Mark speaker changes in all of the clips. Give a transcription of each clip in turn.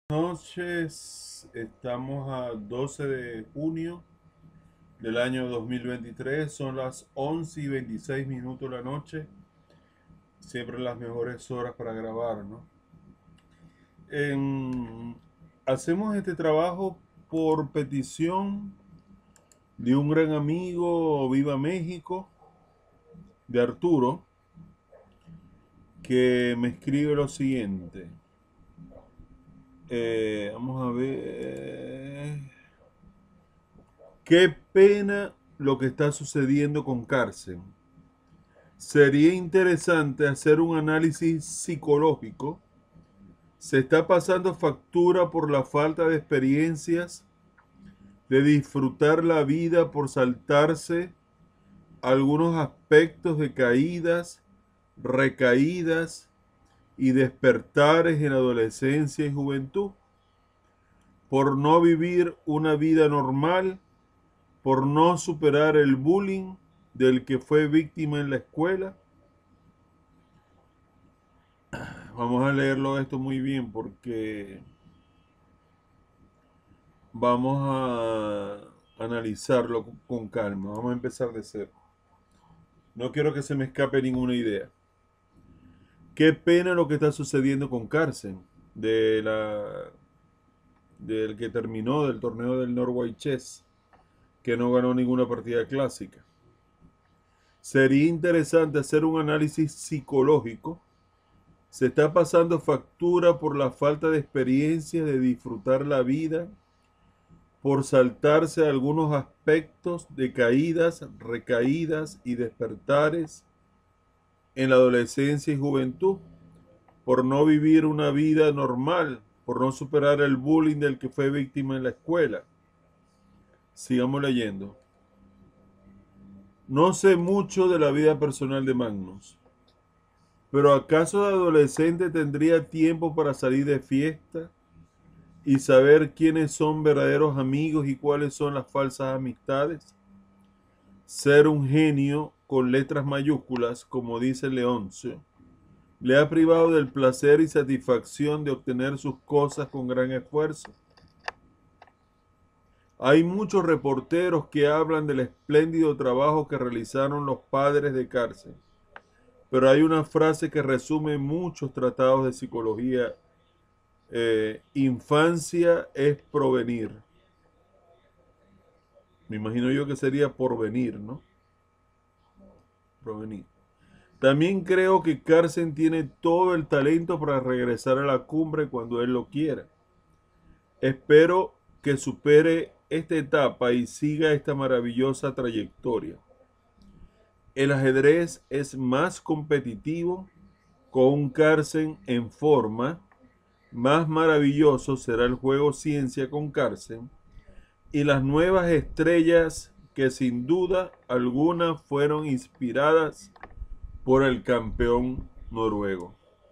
Speaker 1: Noches, estamos a 12 de junio del año 2023, son las 11:26 de la noche, siempre las mejores horas para grabar, ¿no? En- Hacemos este trabajo por petición de un gran amigo, Viva México, de Arturo, que me escribe lo siguiente. Vamos a ver. Qué pena lo que está sucediendo con Carson. Sería interesante hacer un análisis psicológico. Se está pasando factura por la falta de experiencias, de disfrutar la vida por saltarse algunos aspectos de caídas, recaídas y despertares en adolescencia y juventud, por no vivir una vida normal, por no superar el bullying del que fue víctima en la escuela. Vamos a leerlo esto muy bien porque vamos a analizarlo con calma. Vamos a empezar de cero. No quiero que se me escape ninguna idea. Qué pena lo que está sucediendo con Carson, de del que terminó del torneo del Norway Chess, que no ganó ninguna partida clásica. Sería interesante hacer un análisis psicológico. Se está pasando factura por la falta de experiencia de disfrutar la vida, por saltarse algunos aspectos de caídas, recaídas y despertares en la adolescencia y juventud, por no vivir una vida normal, por no superar el bullying del que fue víctima en la escuela. Sigamos leyendo. No sé mucho de la vida personal de Magnus, pero ¿acaso de adolescente tendría tiempo para salir de fiesta y saber quiénes son verdaderos amigos y cuáles son las falsas amistades? Ser un genio con letras mayúsculas, como dice Leoncio, le ha privado del placer y satisfacción de obtener sus cosas con gran esfuerzo. Hay muchos reporteros que hablan del espléndido trabajo que realizaron los padres de cárcel, pero hay una frase que resume muchos tratados de psicología. Infancia es provenir. Me imagino yo que sería porvenir, ¿no? Provenir. También creo que Carson tiene todo el talento para regresar a la cumbre cuando él lo quiera. Espero que supere esta etapa y siga esta maravillosa trayectoria. El ajedrez es más competitivo con un Carson en forma. Más maravilloso será el juego ciencia con Carson y las nuevas estrellas que sin duda alguna fueron inspiradas por el campeón noruego.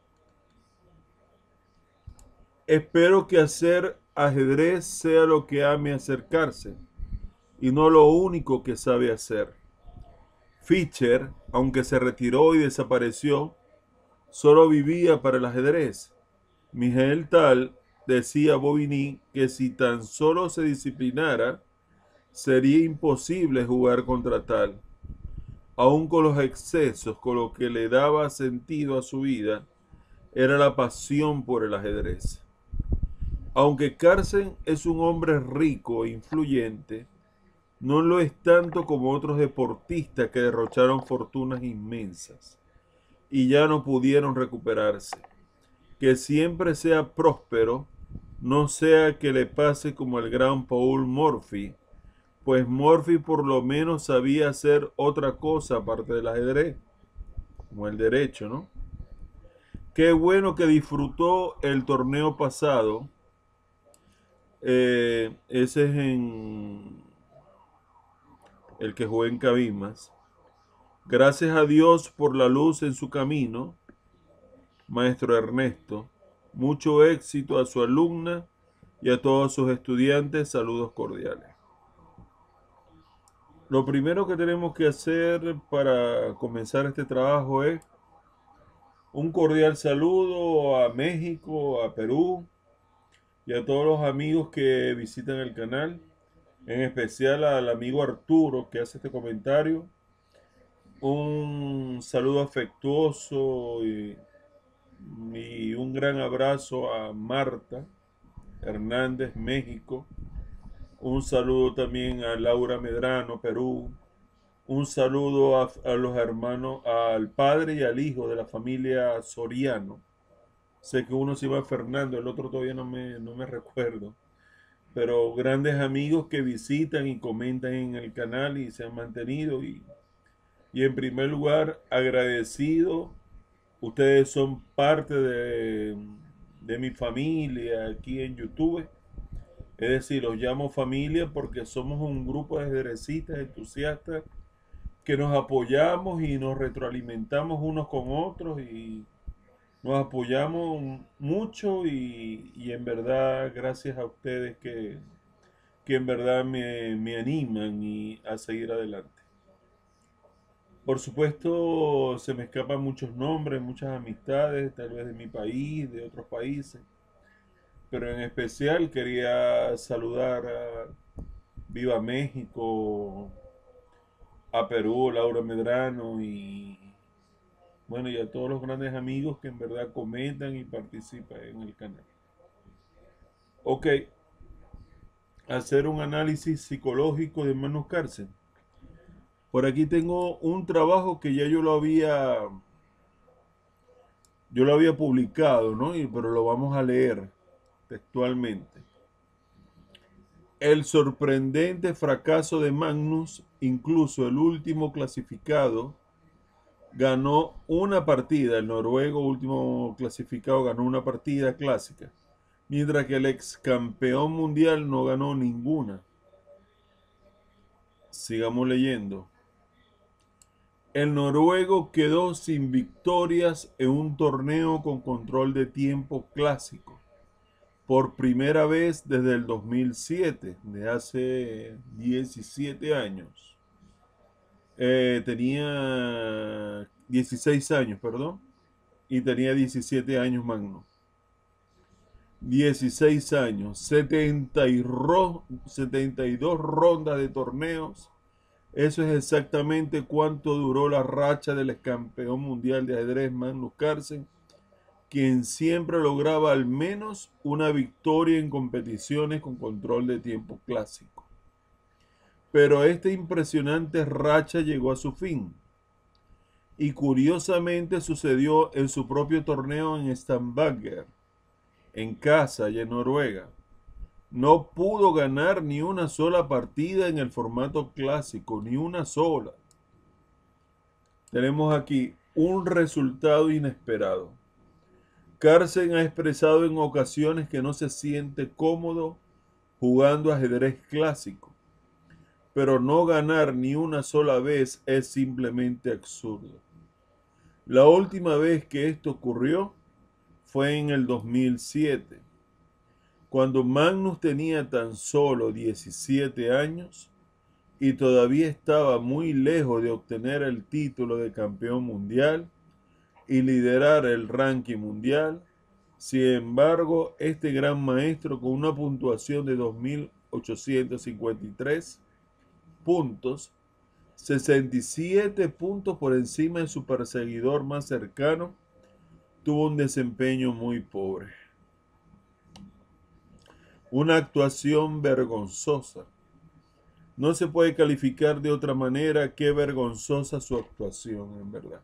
Speaker 1: Espero que hacer ajedrez sea lo que ame acercarse y no lo único que sabe hacer. Fischer, aunque se retiró y desapareció, solo vivía para el ajedrez. Miguel Tal decía a Bobigny que si tan solo se disciplinara, sería imposible jugar contra Tal. Aun con los excesos, con lo que le daba sentido a su vida, era la pasión por el ajedrez. Aunque Carson es un hombre rico e influyente, no lo es tanto como otros deportistas que derrocharon fortunas inmensas y ya no pudieron recuperarse. Que siempre sea próspero, no sea que le pase como al gran Paul Morphy, pues Morphy por lo menos sabía hacer otra cosa aparte del ajedrez, como el derecho, ¿no? Qué bueno que disfrutó el torneo pasado. Ese es en el que jugué en Cabimas. Gracias a Dios por la luz en su camino, maestro Ernesto. Mucho éxito a su alumna y a todos sus estudiantes. Saludos cordiales. Lo primero que tenemos que hacer para comenzar este trabajo es un cordial saludo a México, a Perú, y a todos los amigos que visitan el canal, en especial al amigo Arturo que hace este comentario. Un saludo afectuoso y un gran abrazo a Marta Hernández, México. Un saludo también a Laura Medrano, Perú. Un saludo a los hermanos, al padre y al hijo de la familia Soriano. Sé que uno se llama Fernando, el otro todavía no me recuerdo. Pero grandes amigos que visitan y comentan en el canal y se han mantenido. Y en primer lugar, agradecido. Ustedes son parte de mi familia aquí en YouTube. Es decir, los llamo familia porque somos un grupo de ajedrecistas entusiastas que nos apoyamos y nos retroalimentamos unos con otros y nos apoyamos mucho y en verdad gracias a ustedes que en verdad me animan a seguir adelante. Por supuesto, se me escapan muchos nombres, muchas amistades, tal vez de mi país, de otros países, pero en especial quería saludar a Viva México, a Perú, Laura Medrano y bueno, y a todos los grandes amigos que en verdad comentan y participan en el canal. Ok, hacer un análisis psicológico de Magnus Carlsen. Por aquí tengo un trabajo que ya yo lo había publicado, ¿no? Pero lo vamos a leer textualmente. El sorprendente fracaso de Magnus, incluso el último clasificado, ganó una partida, el noruego último clasificado ganó una partida clásica, mientras que el ex campeón mundial no ganó ninguna. Sigamos leyendo. El noruego quedó sin victorias en un torneo con control de tiempo clásico por primera vez desde el 2007, de hace 17 años. Tenía 16 años, perdón, y tenía 17 años Magnus. 16 años, 72 rondas de torneos. Eso es exactamente cuánto duró la racha del ex campeón mundial de ajedrez Magnus Carlsen, quien siempre lograba al menos una victoria en competiciones con control de tiempo clásico. Pero esta impresionante racha llegó a su fin. Y curiosamente sucedió en su propio torneo en Stavanger, en casa y en Noruega. No pudo ganar ni una sola partida en el formato clásico, ni una sola. Tenemos aquí un resultado inesperado. Carlsen ha expresado en ocasiones que no se siente cómodo jugando ajedrez clásico, pero no ganar ni una sola vez es simplemente absurdo. La última vez que esto ocurrió fue en el 2007, cuando Magnus tenía tan solo 17 años y todavía estaba muy lejos de obtener el título de campeón mundial y liderar el ranking mundial. Sin embargo, este gran maestro, con una puntuación de 2.853 puntos, 67 puntos por encima de su perseguidor más cercano, tuvo un desempeño muy pobre. Una actuación vergonzosa. No se puede calificar de otra manera que vergonzosa su actuación, en verdad.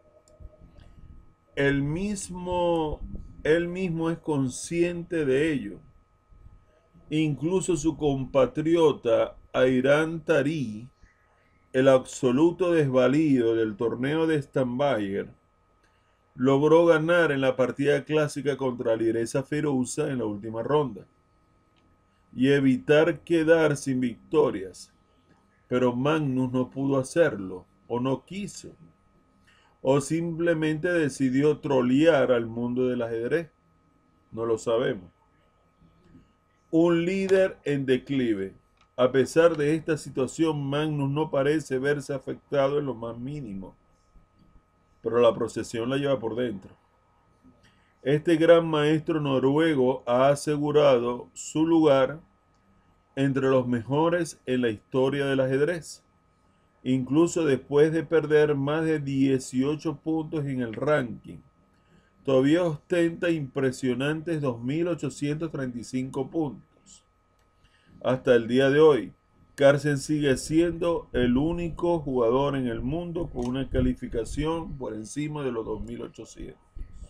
Speaker 1: Él mismo es consciente de ello. Incluso su compatriota Airan Tari, el absoluto desvalido del torneo de Stavanger, logró ganar en la partida clásica contra Alireza Firouzja en la última ronda y evitar quedar sin victorias. Pero Magnus no pudo hacerlo, o no quiso, o simplemente decidió trolear al mundo del ajedrez. No lo sabemos. Un líder en declive. A pesar de esta situación, Magnus no parece verse afectado en lo más mínimo, pero la procesión la lleva por dentro. Este gran maestro noruego ha asegurado su lugar entre los mejores en la historia del ajedrez, incluso después de perder más de 18 puntos en el ranking. Todavía ostenta impresionantes 2.835 puntos. Hasta el día de hoy, Carlsen sigue siendo el único jugador en el mundo con una calificación por encima de los 2.800.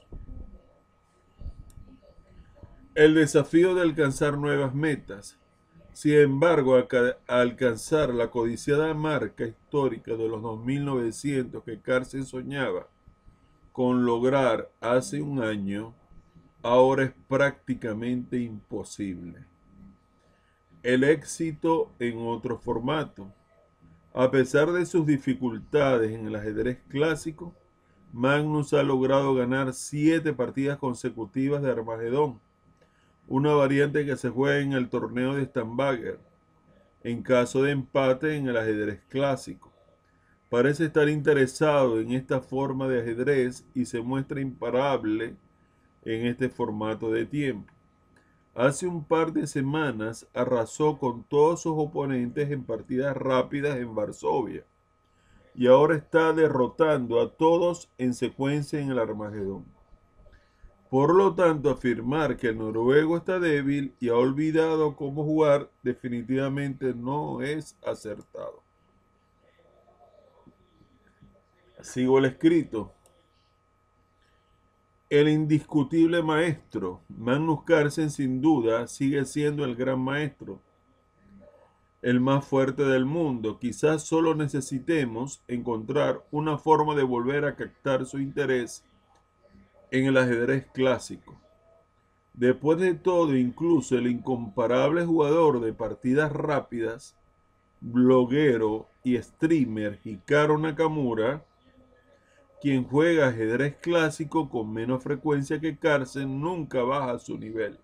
Speaker 1: El desafío de alcanzar nuevas metas. Sin embargo, alcanzar la codiciada marca histórica de los 2.900 que Carlsen soñaba con lograr hace un año, ahora es prácticamente imposible. El éxito en otro formato. A pesar de sus dificultades en el ajedrez clásico, Magnus ha logrado ganar 7 partidas consecutivas de Armagedón, una variante que se juega en el torneo de Stambager, en caso de empate en el ajedrez clásico. Parece estar interesado en esta forma de ajedrez y se muestra imparable en este formato de tiempo. Hace un par de semanas arrasó con todos sus oponentes en partidas rápidas en Varsovia y ahora está derrotando a todos en secuencia en el Armagedón. Por lo tanto, afirmar que el noruego está débil y ha olvidado cómo jugar definitivamente no es acertado. Sigo el escrito. El indiscutible maestro, Magnus Carlsen, sin duda sigue siendo el gran maestro, el más fuerte del mundo. Quizás solo necesitemos encontrar una forma de volver a captar su interés en el ajedrez clásico. Después de todo, incluso el incomparable jugador de partidas rápidas, bloguero y streamer Hikaru Nakamura, quien juega ajedrez clásico con menos frecuencia que Carlsen, nunca baja su nivel.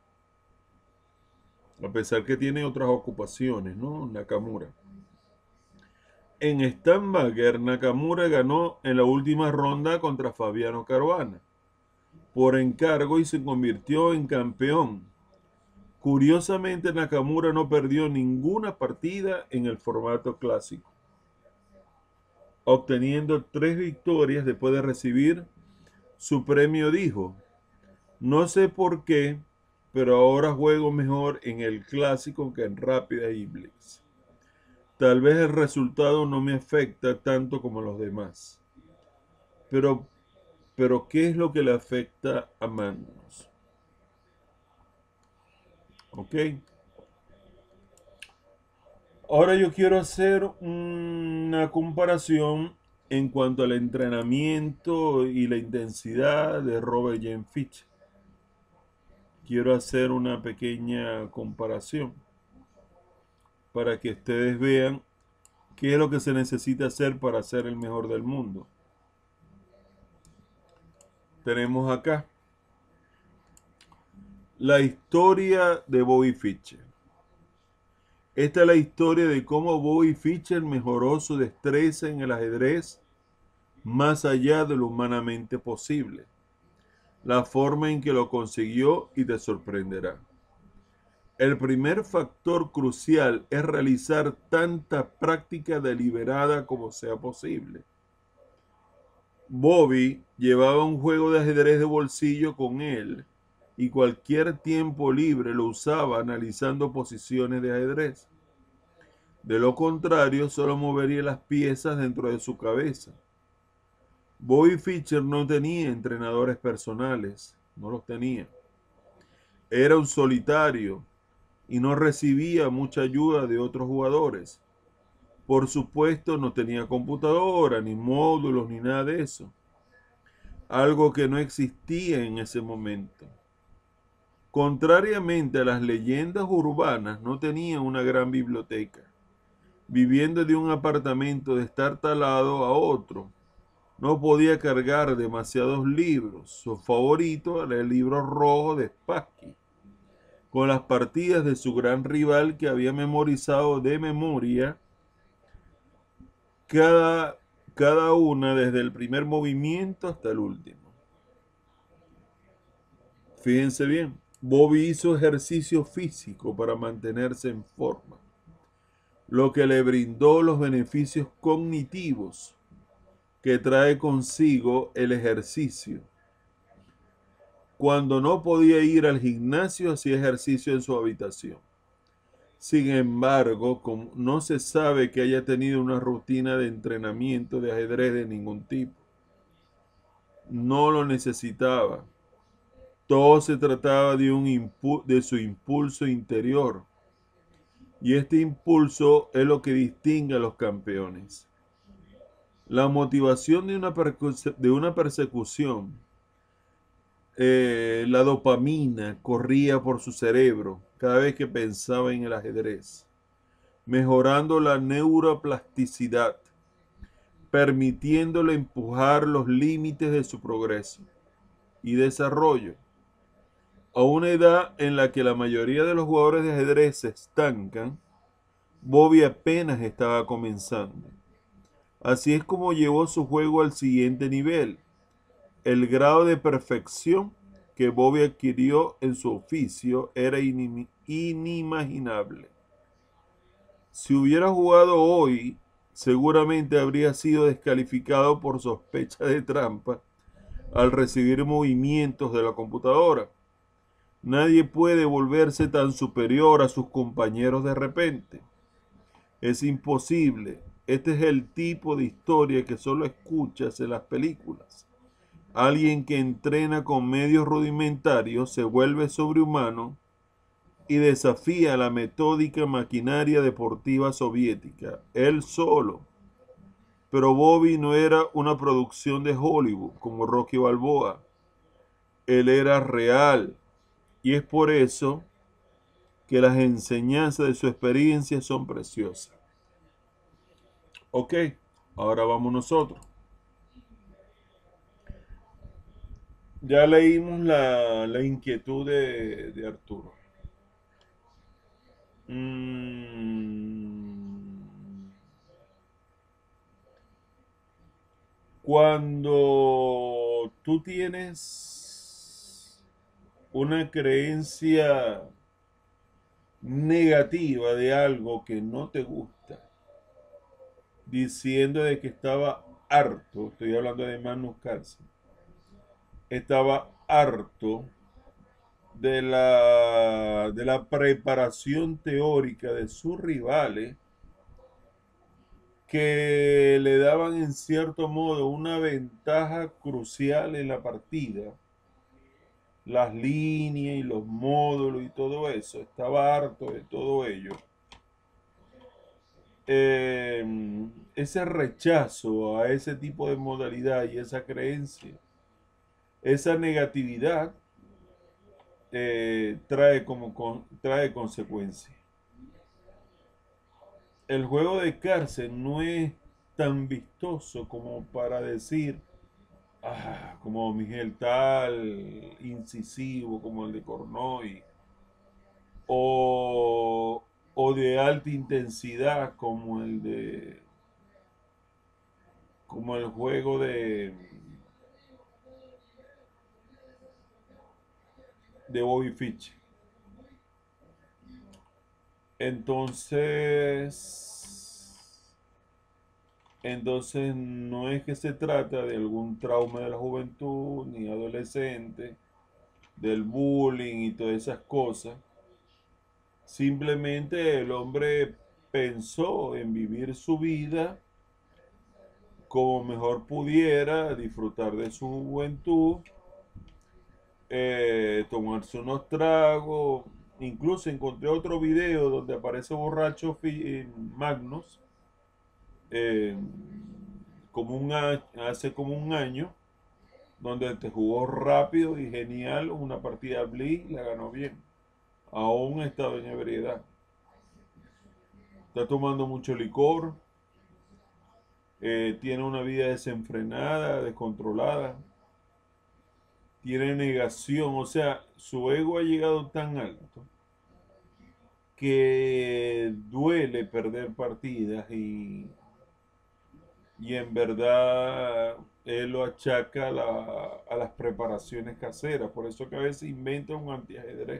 Speaker 1: A pesar que tiene otras ocupaciones, ¿no? Nakamura. En Stambager, Nakamura ganó en la última ronda contra Fabiano Caruana por encargo y se convirtió en campeón. Curiosamente, Nakamura no perdió ninguna partida en el formato clásico, obteniendo 3 victorias después de recibir su premio. Dijo: no sé por qué, pero ahora juego mejor en el clásico que en rápida y blitz. Tal vez el resultado no me afecta tanto como a los demás. Pero ¿qué es lo que le afecta a Magnus? ¿Ok? Ahora yo quiero hacer una comparación en cuanto al entrenamiento y la intensidad de Robert James Fischer. Quiero hacer una pequeña comparación para que ustedes vean qué es lo que se necesita hacer para ser el mejor del mundo. Tenemos acá la historia de Bobby Fischer. Esta es la historia de cómo Bobby Fischer mejoró su destreza en el ajedrez más allá de lo humanamente posible. La forma en que lo consiguió y te sorprenderá. El primer factor crucial es realizar tanta práctica deliberada como sea posible. Bobby llevaba un juego de ajedrez de bolsillo con él y cualquier tiempo libre lo usaba analizando posiciones de ajedrez. De lo contrario, solo movería las piezas dentro de su cabeza. Bobby Fischer no tenía entrenadores personales, no los tenía. Era un solitario y no recibía mucha ayuda de otros jugadores. Por supuesto, no tenía computadora, ni módulos, ni nada de eso. Algo que no existía en ese momento. Contrariamente a las leyendas urbanas, no tenía una gran biblioteca. Viviendo de un apartamento destartalado a otro, no podía cargar demasiados libros. Su favorito era el libro rojo de Spassky, con las partidas de su gran rival que había memorizado de memoria cada una desde el primer movimiento hasta el último. Fíjense bien, Bobby hizo ejercicio físico para mantenerse en forma, lo que le brindó los beneficios cognitivos que trae consigo el ejercicio. Cuando no podía ir al gimnasio, hacía ejercicio en su habitación. Sin embargo, como no se sabe que haya tenido una rutina de entrenamiento de ajedrez de ningún tipo. No lo necesitaba. Todo se trataba de su impulso interior. Y este impulso es lo que distingue a los campeones. La motivación de una persecución, la dopamina corría por su cerebro cada vez que pensaba en el ajedrez, mejorando la neuroplasticidad, permitiéndole empujar los límites de su progreso y desarrollo. A una edad en la que la mayoría de los jugadores de ajedrez se estancan, Bobby apenas estaba comenzando. Así es como llevó su juego al siguiente nivel. El grado de perfección que Bobby adquirió en su oficio era inimaginable. Si hubiera jugado hoy, seguramente habría sido descalificado por sospecha de trampa al recibir movimientos de la computadora. Nadie puede volverse tan superior a sus compañeros de repente. Es imposible. Este es el tipo de historia que solo escuchas en las películas. Alguien que entrena con medios rudimentarios se vuelve sobrehumano y desafía la metódica maquinaria deportiva soviética, él solo. Pero Bobby no era una producción de Hollywood como Rocky Balboa. Él era real. Y es por eso que las enseñanzas de su experiencia son preciosas. Ok, ahora vamos nosotros. Ya leímos la inquietud de Arturo. Cuando tú tienes una creencia negativa de algo que no te gusta, diciendo de que estaba harto, estoy hablando de Magnus Carlsen, estaba harto de la preparación teórica de sus rivales que le daban en cierto modo una ventaja crucial en la partida. Las líneas y los módulos y todo eso, estaba harto de todo ello. Ese rechazo a ese tipo de modalidad y esa creencia, esa negatividad trae consecuencias. El juego de cárcel no es tan vistoso como para decir, como Miguel Tal, incisivo como el de Cornoy, o de alta intensidad como el juego de Bobby Fitch. Entonces no es que se trata de algún trauma de la juventud ni adolescente, del bullying y todas esas cosas. Simplemente el hombre pensó en vivir su vida como mejor pudiera, disfrutar de su juventud, tomarse unos tragos. Incluso encontré otro video donde aparece borracho Magnus, eh, hace como un año, donde te jugó rápido y genial una partida Blitz, la ganó bien. Aún estaba en ebriedad. Está tomando mucho licor, tiene una vida desenfrenada, descontrolada, tiene negación, o sea, su ego ha llegado tan alto que duele perder partidas y en verdad él lo achaca a las preparaciones caseras. Por eso que a veces inventa un antiajedrez.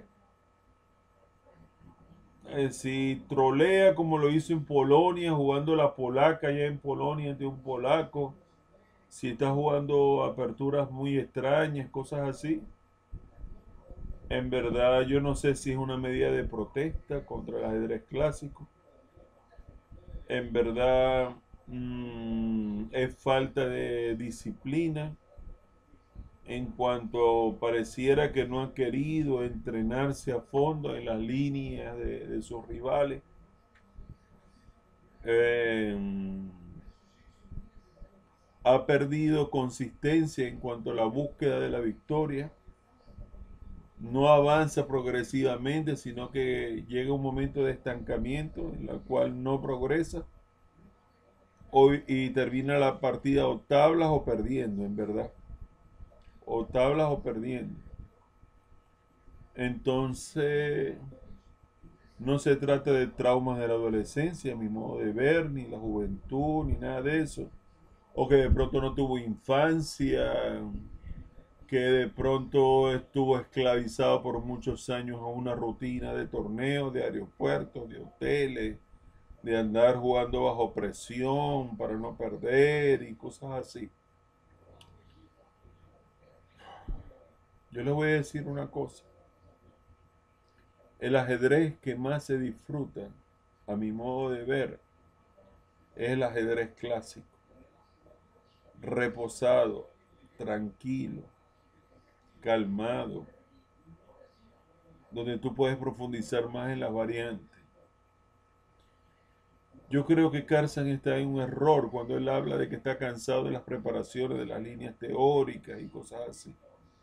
Speaker 1: Si trolea como lo hizo en Polonia, jugando la polaca allá en Polonia ante un polaco, si está jugando aperturas muy extrañas, cosas así, en verdad yo no sé si es una medida de protesta contra el ajedrez clásico. En verdad es falta de disciplina en cuanto pareciera que no ha querido entrenarse a fondo en las líneas de sus rivales. Eh, ha perdido consistencia en cuanto a la búsqueda de la victoria. No avanza progresivamente, sino que llega un momento de estancamiento en el cual no progresa y termina la partida o tablas o perdiendo, en verdad. O tablas o perdiendo. Entonces, no se trata de traumas de la adolescencia, a mi modo de ver, ni la juventud, ni nada de eso. O que de pronto no tuvo infancia, que de pronto estuvo esclavizado por muchos años a una rutina de torneos, de aeropuertos, de hoteles, de andar jugando bajo presión para no perder y cosas así. Yo les voy a decir una cosa. El ajedrez que más se disfruta, a mi modo de ver, es el ajedrez clásico. Reposado, tranquilo, calmado, donde tú puedes profundizar más en las variantes. Yo creo que Carson está en un error cuando él habla de que está cansado de las preparaciones de las líneas teóricas y cosas así.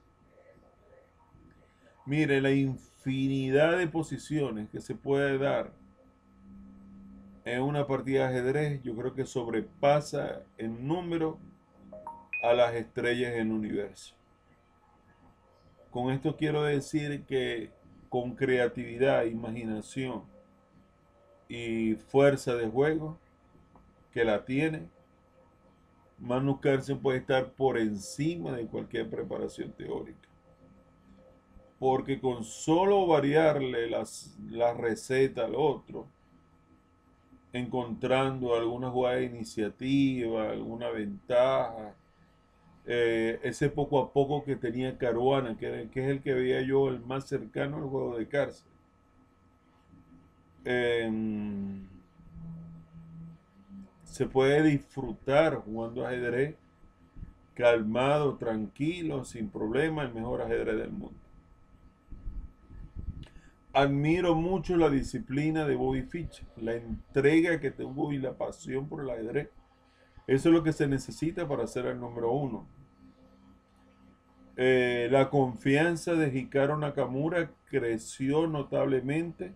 Speaker 1: Mire, la infinidad de posiciones que se puede dar en una partida de ajedrez, yo creo que sobrepasa en número a las estrellas en el universo. Con esto quiero decir que con creatividad, imaginación y fuerza de juego que la tiene, Magnus Carlsen puede estar por encima de cualquier preparación teórica. Porque con solo variarle la receta al otro, encontrando alguna jugada de iniciativa, alguna ventaja, ese poco a poco que tenía Caruana, que es el que veía yo el más cercano al juego de cárcel. Se puede disfrutar jugando ajedrez calmado, tranquilo, sin problema, el mejor ajedrez del mundo. Admiro mucho la disciplina de Bobby Fischer, la entrega que tuvo y la pasión por el ajedrez. Eso es lo que se necesita para ser el número uno. La confianza de Hikaru Nakamura creció notablemente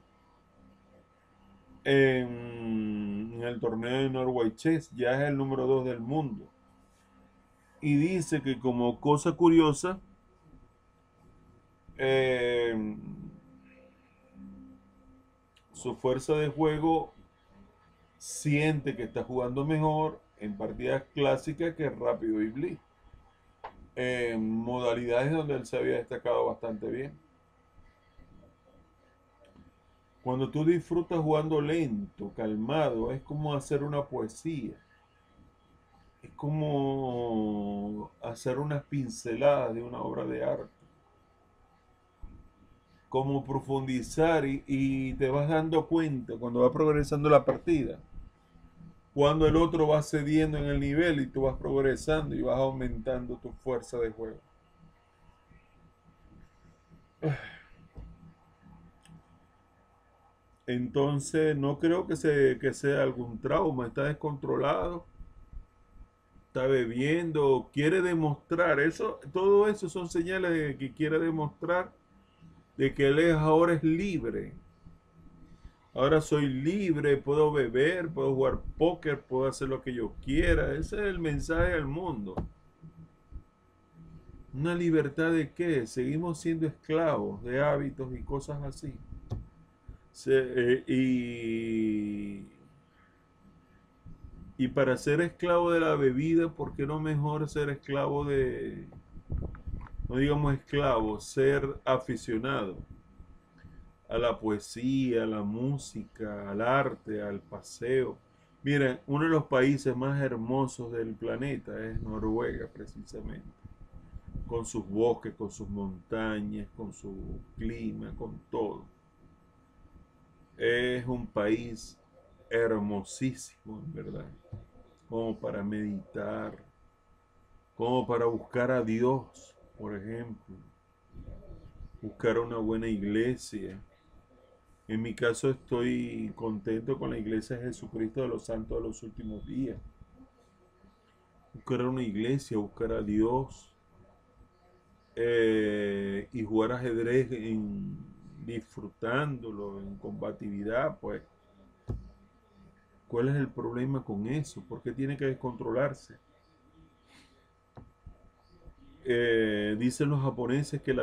Speaker 1: en el torneo de Norway Chess. Ya es el número 2 del mundo. Y dice que como cosa curiosa, su fuerza de juego siente que está jugando mejor en partidas clásicas que Rápido y Blitz. En modalidades donde él se había destacado bastante bien. Cuando tú disfrutas jugando lento, calmado, es como hacer una poesía. Es como hacer unas pinceladas de una obra de arte. Como profundizar y te vas dando cuenta cuando va progresando la partida. Cuando el otro va cediendo en el nivel y tú vas progresando y vas aumentando tu fuerza de juego. Entonces no creo que sea algún trauma, está descontrolado, está bebiendo, quiere demostrar, eso, todo eso son señales de que quiere demostrar de que él ahora es libre. Ahora soy libre, puedo beber, puedo jugar póker, puedo hacer lo que yo quiera. Ese es el mensaje al mundo. ¿Una libertad de qué? Seguimos siendo esclavos de hábitos y cosas así. Y Y para ser esclavo de la bebida, ¿por qué no mejor ser esclavo de, no digamos esclavo, ser aficionado a la poesía, a la música, al arte, al paseo? Miren, uno de los países más hermosos del planeta es Noruega, precisamente, con sus bosques, con sus montañas, con su clima, con todo. Es un país hermosísimo, en verdad, como para meditar, como para buscar a Dios, por ejemplo, buscar una buena iglesia. En mi caso estoy contento con la iglesia de Jesucristo de los Santos de los Últimos Días. Buscar una iglesia, buscar a Dios y jugar ajedrez disfrutándolo en combatividad, pues ¿cuál es el problema con eso? ¿Por qué tiene que descontrolarse? Dicen los japoneses que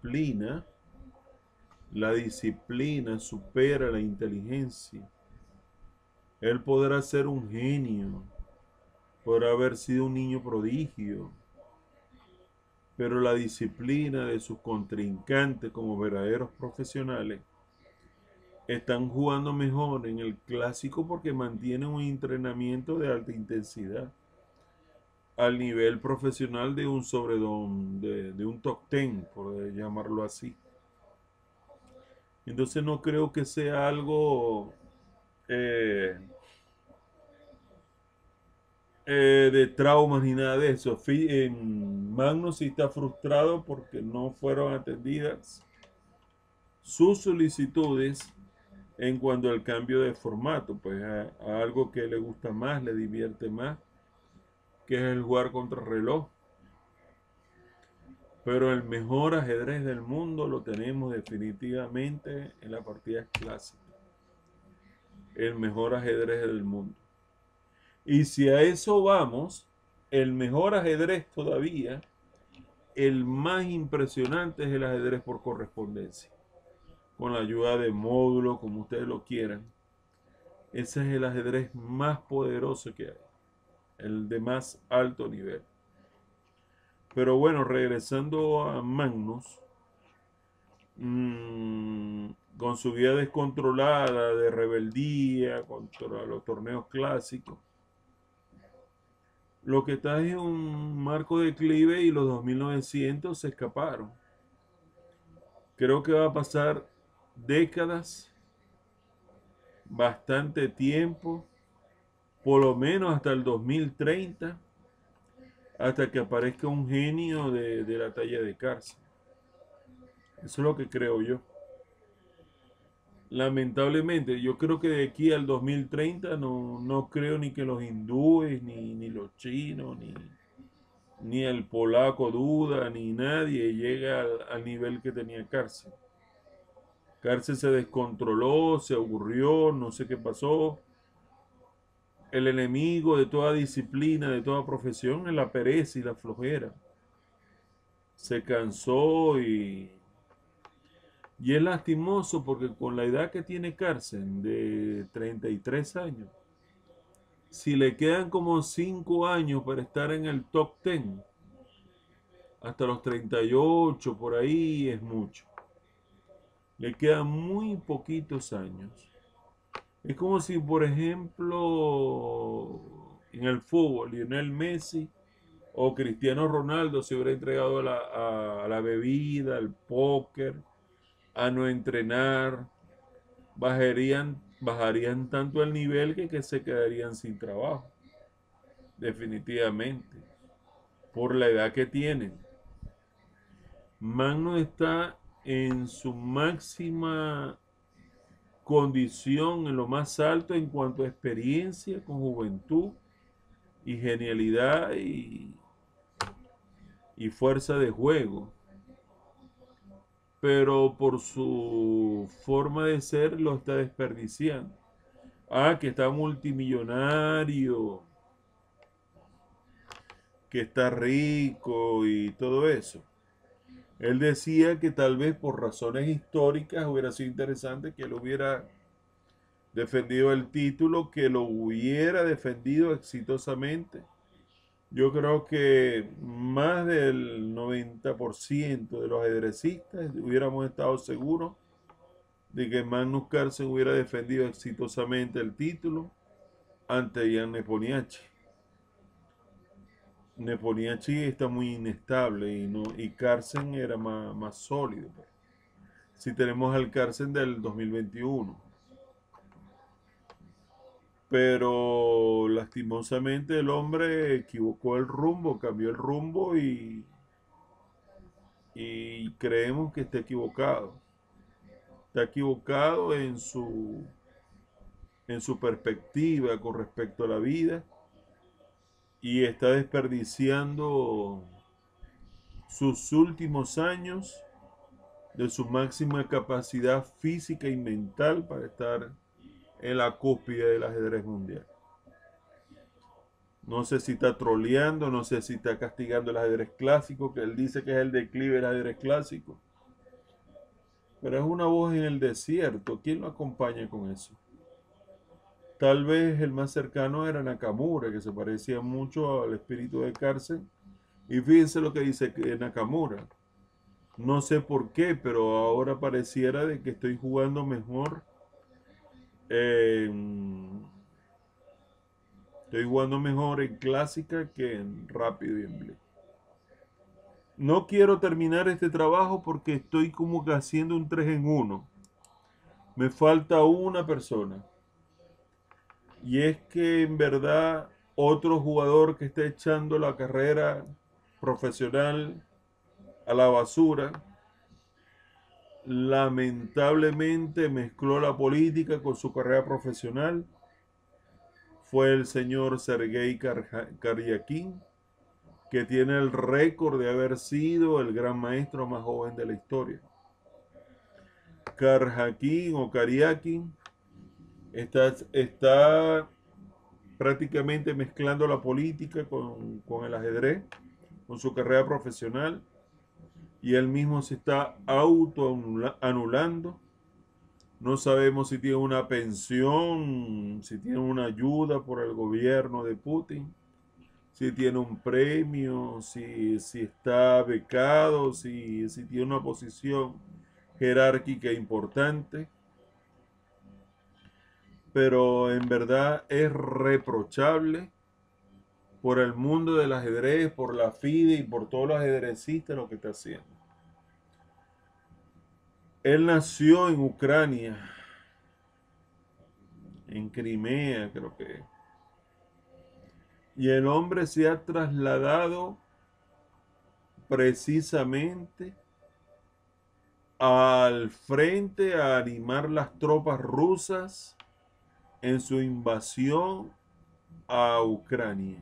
Speaker 1: la disciplina supera la inteligencia. Él podrá ser un genio, podrá haber sido un niño prodigio, pero la disciplina de sus contrincantes como verdaderos profesionales están jugando mejor en el clásico porque mantienen un entrenamiento de alta intensidad al nivel profesional de un sobredón, de un top ten, por llamarlo así. Entonces no creo que sea algo eh, de traumas ni nada de eso. Magnus sí está frustrado porque no fueron atendidas sus solicitudes en cuanto al cambio de formato, pues a algo que le gusta más, le divierte más, que es el jugar contra reloj. Pero el mejor ajedrez del mundo lo tenemos definitivamente en la partida clásica. El mejor ajedrez del mundo. Y si a eso vamos, el mejor ajedrez todavía, el más impresionante es el ajedrez por correspondencia, con la ayuda de módulos, como ustedes lo quieran. Ese es el ajedrez más poderoso que hay, el de más alto nivel. Pero bueno, regresando a Magnus, con su vida descontrolada de rebeldía contra los torneos clásicos, lo que está es un marco declive y los 2900 se escaparon. Creo que va a pasar décadas, bastante tiempo, por lo menos hasta el 2030, hasta que aparezca un genio de la talla de Cárcel. Eso es lo que creo yo. Lamentablemente, yo creo que de aquí al 2030 no creo ni que los hindúes, ni los chinos, ni el polaco Duda, ni nadie llega al nivel que tenía Cárcel. Cárcel se descontroló, se aburrió, no sé qué pasó. El enemigo de toda disciplina, de toda profesión, es la pereza y la flojera. Se cansó y es lastimoso porque con la edad que tiene Cárcel, de 33 años, si le quedan como 5 años para estar en el top 10, hasta los 38 por ahí es mucho. Le quedan muy poquitos años. Es como si, por ejemplo, en el fútbol, Lionel Messi o Cristiano Ronaldo se hubiera entregado a la bebida, al póker, a no entrenar, bajarían tanto el nivel que se quedarían sin trabajo, definitivamente, por la edad que tienen. Magno está en su máxima condición, en lo más alto en cuanto a experiencia, con juventud y genialidad y fuerza de juego. Pero por su forma de ser lo está desperdiciando. Ah, que está multimillonario, que está rico y todo eso. Él decía que tal vez por razones históricas hubiera sido interesante que él hubiera defendido el título, que lo hubiera defendido exitosamente. Yo creo que más del 90% de los ajedrecistas hubiéramos estado seguros de que Magnus Carlsen hubiera defendido exitosamente el título ante Jan Nepomniachtchi. Nepomniachtchi está muy inestable y Carlsen era más sólido. Si tenemos al Carlsen del 2021. Pero lastimosamente el hombre equivocó el rumbo, cambió el rumbo y creemos que está equivocado. Está equivocado en su perspectiva con respecto a la vida y está desperdiciando sus últimos años de su máxima capacidad física y mental para estar en la cúspide del ajedrez mundial. No sé si está troleando, no sé si está castigando el ajedrez clásico, que él dice que es el declive del ajedrez clásico. Pero es una voz en el desierto. ¿Quién lo acompaña con eso? Tal vez el más cercano era Nakamura, que se parecía mucho al espíritu de Carlsen. Y fíjense lo que dice Nakamura. No sé por qué, pero ahora pareciera de que estoy jugando mejor. Estoy jugando mejor en clásica que en rápido y en blitz. No quiero terminar este trabajo porque estoy como que haciendo un 3 en 1. Me falta una persona. Y es que en verdad otro jugador que está echando la carrera profesional a la basura, lamentablemente mezcló la política con su carrera profesional, fue el señor Sergei Karyakin, que tiene el récord de haber sido el gran maestro más joven de la historia. Karyakin está prácticamente mezclando la política con el ajedrez, con su carrera profesional, y él mismo se está autoanulando. No sabemos si tiene una pensión, si tiene una ayuda por el gobierno de Putin, si tiene un premio, si está becado, si tiene una posición jerárquica importante. Pero en verdad es reprochable por el mundo del ajedrez, por la FIDE y por todos los ajedrecistas lo que está haciendo. Él nació en Ucrania, en Crimea creo que. Y el hombre se ha trasladado precisamente al frente a animar las tropas rusas en su invasión a Ucrania,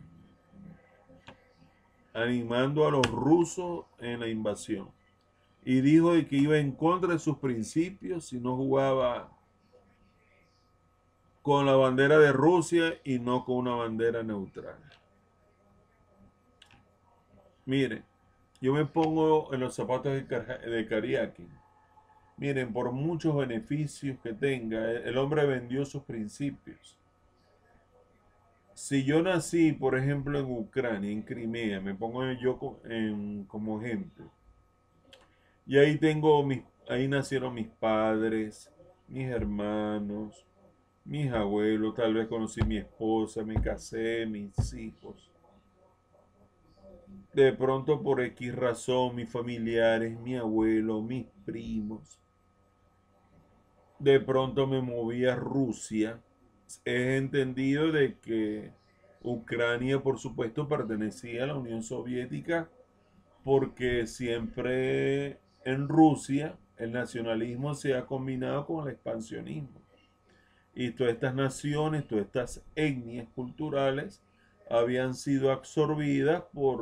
Speaker 1: animando a los rusos en la invasión. Y dijo de que iba en contra de sus principios si no jugaba con la bandera de Rusia y no con una bandera neutral. Miren, yo me pongo en los zapatos de Karyakin. Miren, por muchos beneficios que tenga, el hombre vendió sus principios. Si yo nací, por ejemplo, en Ucrania, en Crimea, me pongo yo como ejemplo, y ahí nacieron mis padres, mis hermanos, mis abuelos, tal vez conocí a mi esposa, me casé, mis hijos. De pronto por X razón, mis familiares, mi abuelo, mis primos. De pronto me moví a Rusia. Es entendido de que Ucrania, por supuesto, pertenecía a la Unión Soviética porque siempre en Rusia el nacionalismo se ha combinado con el expansionismo. Y todas estas naciones, todas estas etnias culturales habían sido absorbidas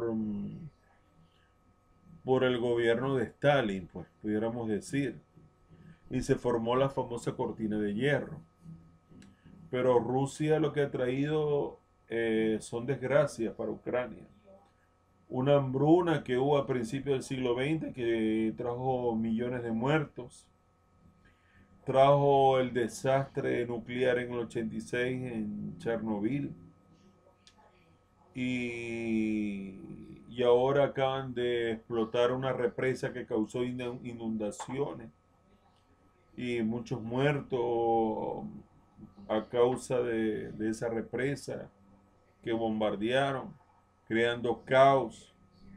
Speaker 1: por el gobierno de Stalin, pues pudiéramos decir. Y se formó la famosa cortina de hierro. Pero Rusia lo que ha traído son desgracias para Ucrania. Una hambruna que hubo a principios del siglo XX que trajo millones de muertos. trajo el desastre nuclear en el 86 en Chernobyl y ahora acaban de explotar una represa que causó inundaciones y muchos muertos a causa de esa represa que bombardearon, creando caos.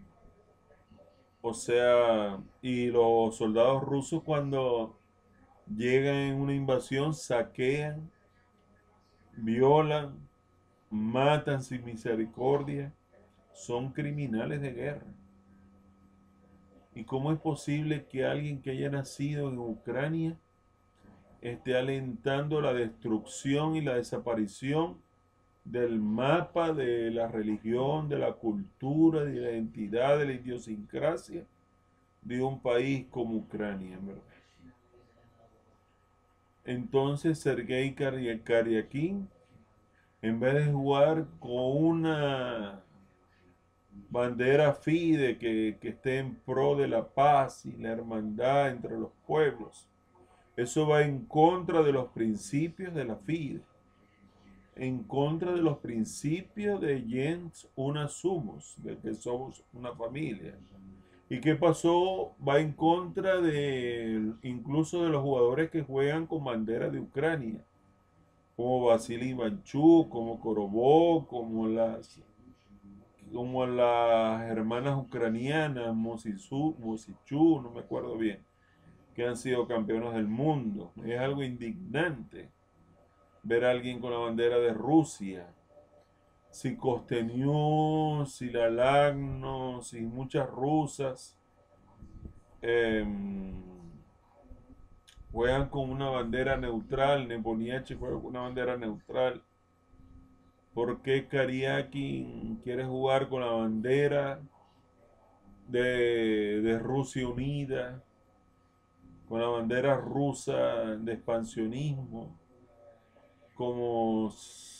Speaker 1: O sea, y los soldados rusos cuando llegan en una invasión saquean, violan, matan sin misericordia, son criminales de guerra. ¿Y cómo es posible que alguien que haya nacido en Ucrania esté alentando la destrucción y la desaparición del mapa de la religión, de la cultura, de la identidad, de la idiosincrasia de un país como Ucrania, en verdad? Entonces Sergei Karyakin, en vez de jugar con una bandera FIDE que esté en pro de la paz y la hermandad entre los pueblos, eso va en contra de los principios de la FIDE, en contra de los principios de Jens Una Sumos, de que somos una familia. ¿Y qué pasó? Va en contra de incluso de los jugadores que juegan con bandera de Ucrania, como Vasily Ivanchuk, como Korobov, como las hermanas ucranianas, Mosichu, no me acuerdo bien, que han sido campeonas del mundo. Es algo indignante ver a alguien con la bandera de Rusia. Si Kostenyuk, si Lalagno, si muchas rusas eh, juegan con una bandera neutral, Neponiachi juega con una bandera neutral. ¿Por qué Kariakin quiere jugar con la bandera de Rusia Unida, con la bandera rusa de expansionismo, como,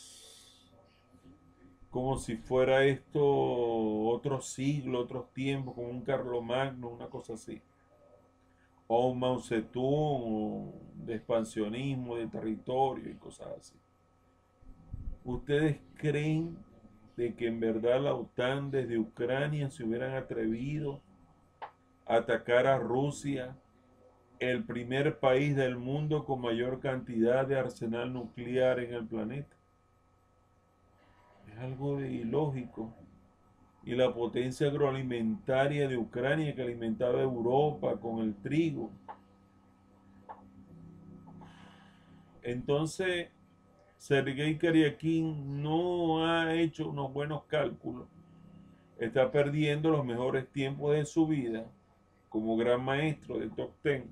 Speaker 1: como si fuera esto otro siglo, otros tiempos, como un Carlomagno, una cosa así? O un Mao Zedong de expansionismo de territorio y cosas así. ¿Ustedes creen de que en verdad la OTAN desde Ucrania se hubieran atrevido a atacar a Rusia, el primer país del mundo con mayor cantidad de arsenal nuclear en el planeta? Es algo de ilógico. Y la potencia agroalimentaria de Ucrania que alimentaba a Europa con el trigo. Entonces, Sergei Karyakin no ha hecho unos buenos cálculos. Está perdiendo los mejores tiempos de su vida como gran maestro de top ten.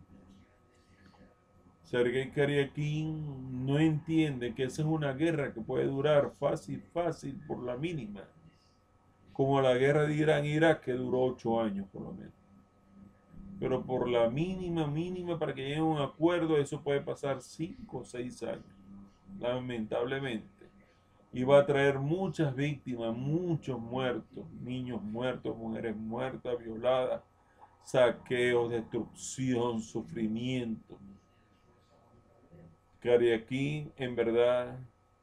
Speaker 1: Sergei Karyakin no entiende que esa es una guerra que puede durar fácil, fácil, por la mínima. Como la guerra de Irán-Irak, que duró 8 años por lo menos. Pero por la mínima, mínima, para que llegue a un acuerdo, eso puede pasar 5 o 6 años, lamentablemente. Y va a traer muchas víctimas, muchos muertos, niños muertos, mujeres muertas, violadas, saqueos, destrucción, sufrimiento. Karyakin en verdad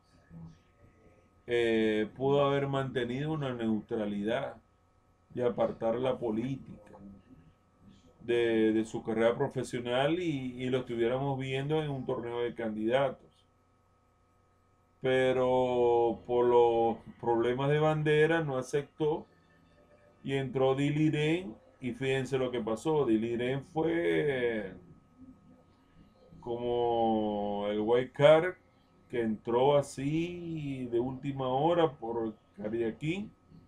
Speaker 1: pudo haber mantenido una neutralidad y apartar la política de su carrera profesional y lo estuviéramos viendo en un torneo de candidatos. Pero por los problemas de bandera no aceptó y entró Diliren y fíjense lo que pasó. Diliren fue como el white card que entró así de última hora por Karyakin.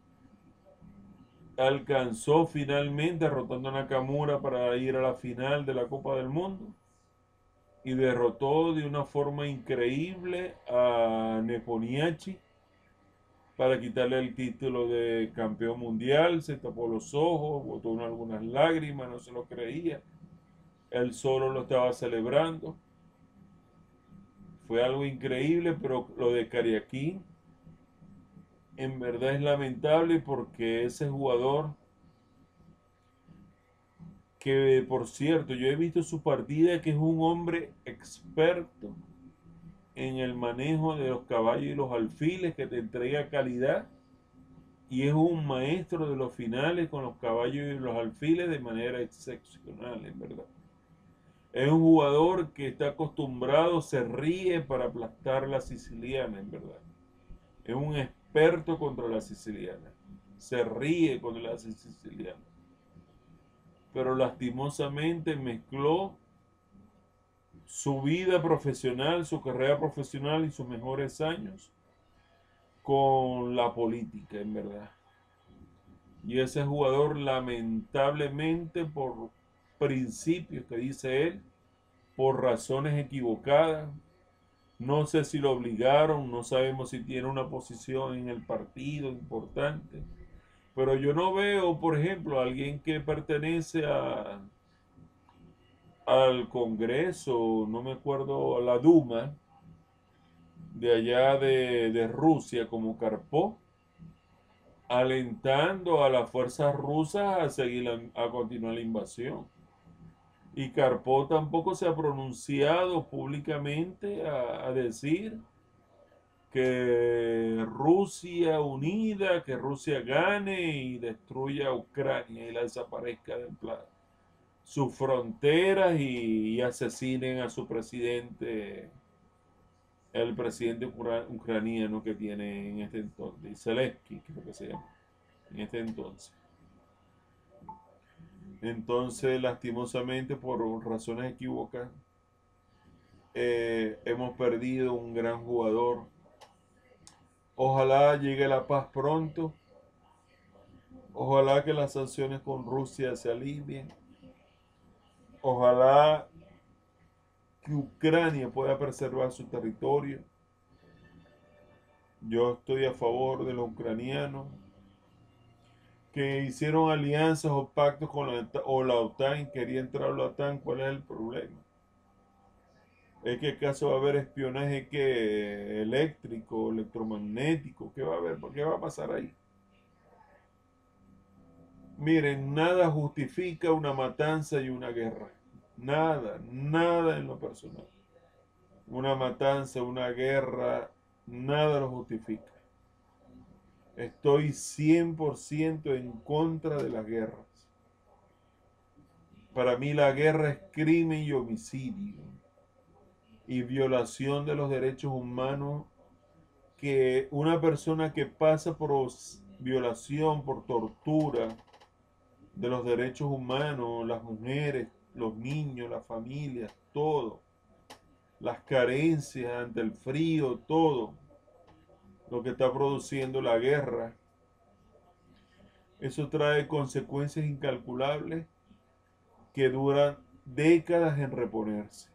Speaker 1: Alcanzó finalmente derrotando a Nakamura para ir a la final de la Copa del Mundo y derrotó de una forma increíble a Neponiachi para quitarle el título de campeón mundial. Se tapó los ojos, botó algunas lágrimas, no se lo creía. Él solo lo estaba celebrando. Fue algo increíble, pero lo de Karyakin en verdad es lamentable porque ese jugador que por cierto, yo he visto su partida, que es un hombre experto en el manejo de los caballos y los alfiles, que te entrega calidad, y es un maestro de los finales con los caballos y los alfiles de manera excepcional, en verdad. Es un jugador que está acostumbrado, se ríe para aplastar la siciliana, en verdad. Es un experto contra la siciliana. Se ríe contra la siciliana. Pero lastimosamente mezcló su vida profesional, su carrera profesional y sus mejores años con la política, en verdad. Y ese jugador, lamentablemente, por principios que dice él, por razones equivocadas, no sé si lo obligaron, no sabemos si tiene una posición en el partido importante, pero yo no veo, por ejemplo, a alguien que pertenece al Congreso, no me acuerdo, a la Duma, de allá de Rusia, como Karpov, alentando a las fuerzas rusas a seguir a continuar la invasión. Y Karpov tampoco se ha pronunciado públicamente a decir que Rusia unida, que Rusia gane y destruya Ucrania y la desaparezca de sus fronteras y asesinen a su presidente, el presidente ucraniano que tiene en este entonces, Zelensky, creo que se llama, en este entonces. Entonces, lastimosamente, por razones equívocas, hemos perdido un gran jugador. Ojalá llegue la paz pronto. Ojalá que las sanciones con Rusia se alivien. Ojalá que Ucrania pueda preservar su territorio. Yo estoy a favor de los ucranianos que hicieron alianzas o pactos con la OTAN, quería entrar a la OTAN. ¿Cuál es el problema? ¿Es que acaso va a haber espionaje que eléctrico, electromagnético? ¿Qué va a haber? ¿Qué va a pasar ahí? Miren, nada justifica una matanza y una guerra. Nada, nada en lo personal. Una matanza, una guerra, nada lo justifica. Estoy 100% en contra de las guerras. Para mí la guerra es crimen y homicidio y violación de los derechos humanos, que una persona que pasa por violación, por tortura de los derechos humanos, las mujeres, los niños, las familias, todo, las carencias ante el frío, todo lo que está produciendo la guerra, eso trae consecuencias incalculables que duran décadas en reponerse.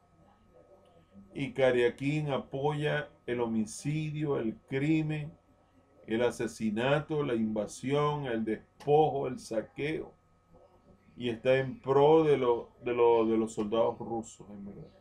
Speaker 1: Y Kariakin apoya el homicidio, el crimen, el asesinato, la invasión, el despojo, el saqueo, y está en pro de los soldados rusos, en verdad,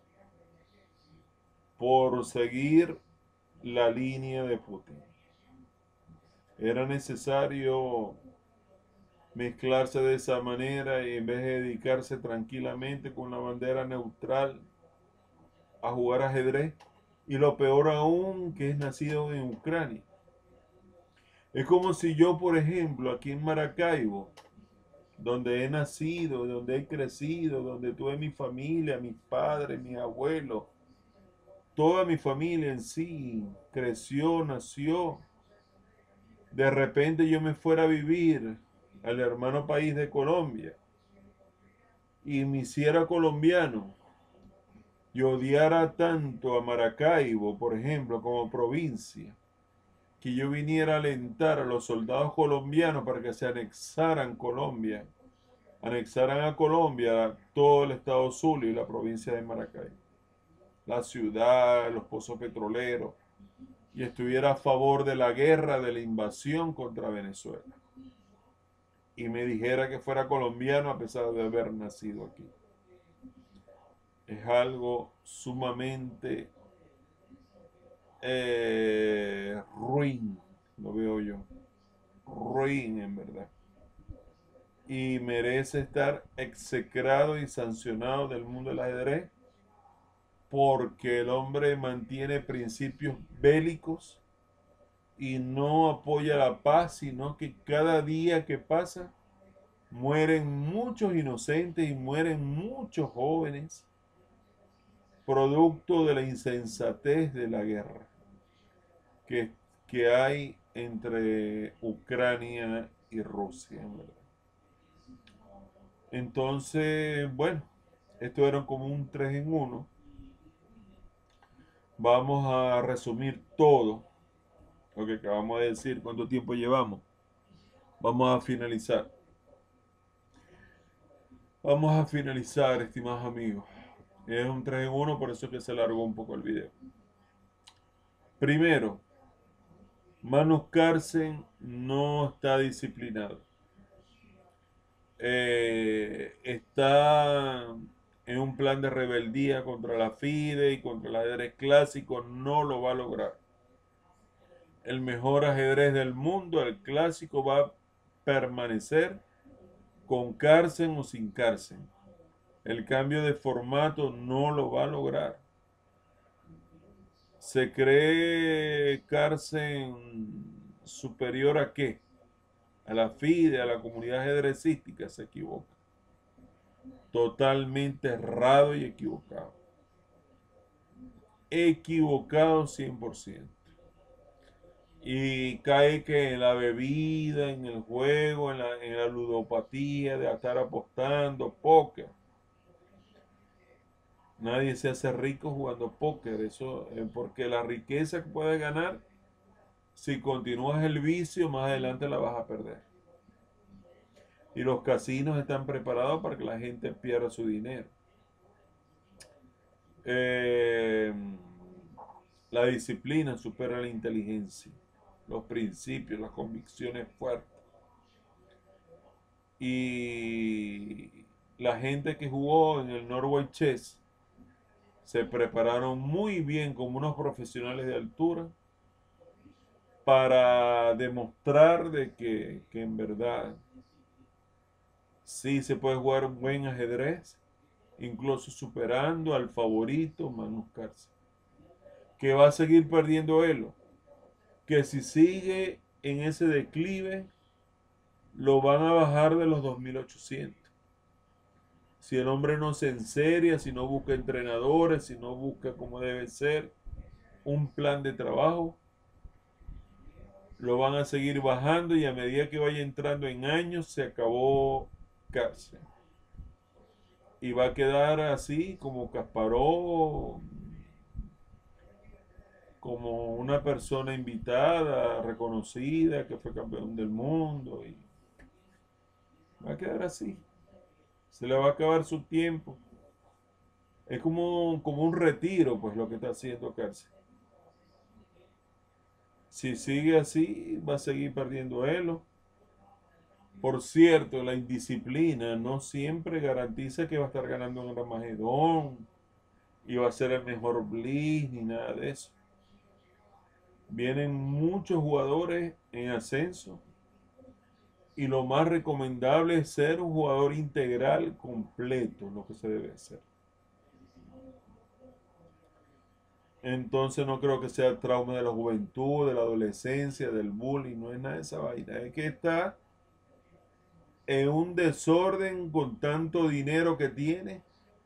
Speaker 1: por seguir la línea de Putin. Era necesario mezclarse de esa manera y en vez de dedicarse tranquilamente con una bandera neutral a jugar ajedrez, y lo peor aún, que es nacido en Ucrania. Es como si yo, por ejemplo, aquí en Maracaibo, donde he nacido, donde he crecido, donde tuve mi familia, mis padres, mis abuelos, toda mi familia en sí creció, nació, de repente yo me fuera a vivir al hermano país de Colombia y me hiciera colombiano y odiara tanto a Maracaibo, por ejemplo, como provincia, que yo viniera a alentar a los soldados colombianos para que se anexaran a Colombia todo el estado Zulia y la provincia de Maracaibo, la ciudad, los pozos petroleros, y estuviera a favor de la guerra, de la invasión contra Venezuela, y me dijera que fuera colombiano a pesar de haber nacido aquí. Es algo sumamente ruin, lo veo yo, ruin en verdad. y merece estar execrado y sancionado del mundo del ajedrez porque el hombre mantiene principios bélicos y no apoya la paz, sino que cada día que pasa mueren muchos inocentes y mueren muchos jóvenes producto de la insensatez de la guerra que, que hay entre Ucrania y Rusia, en verdad. Entonces, bueno, esto era como un 3 en 1. Vamos a resumir todo lo que acabamos de decir, cuánto tiempo llevamos. Vamos a finalizar. Vamos a finalizar, estimados amigos. Es un 3 en 1, por eso que se alargó un poco el video. Primero, Magnus Carlsen no está disciplinado. Está en un plan de rebeldía contra la FIDE y contra el ajedrez clásico. No lo va a lograr. El mejor ajedrez del mundo, el clásico, va a permanecer con Carlsen o sin Carlsen. El cambio de formato no lo va a lograr. ¿Se cree Carlsen superior a qué? A la FIDE, a la comunidad ajedrecística. Se equivoca. Totalmente errado y equivocado. Equivocado 100%. Y cae que en la bebida, en el juego, en la ludopatía de estar apostando, póker. Nadie se hace rico jugando póker, eso porque la riqueza que puedes ganar, si continúas el vicio, más adelante la vas a perder. Y los casinos están preparados para que la gente pierda su dinero. Eh, la disciplina supera la inteligencia, los principios, las convicciones fuertes. Y la gente que jugó en el Norway Chess se prepararon muy bien como unos profesionales de altura para demostrar de que en verdad sí se puede jugar un buen ajedrez, incluso superando al favorito Magnus Carlsen, que va a seguir perdiendo elo, que si sigue en ese declive lo van a bajar de los 2800. Si el hombre no se enseria, si no busca entrenadores, si no busca como debe ser un plan de trabajo, lo van a seguir bajando y a medida que vaya entrando en años se acabó Carlsen. Y va a quedar así como Kasparov, como una persona invitada, reconocida, que fue campeón del mundo. Y va a quedar así. Se le va a acabar su tiempo. Es como un retiro, pues, lo que está haciendo Carlsen. Si sigue así, va a seguir perdiendo elo. Por cierto, la indisciplina no siempre garantiza que va a estar ganando un Armagedón y va a ser el mejor Blitz ni nada de eso. Vienen muchos jugadores en ascenso y lo más recomendable es ser un jugador integral completo, lo que se debe hacer. Entonces no creo que sea el trauma de la juventud, de la adolescencia, del bullying, no es nada de esa vaina. Es que está en un desorden con tanto dinero que tiene,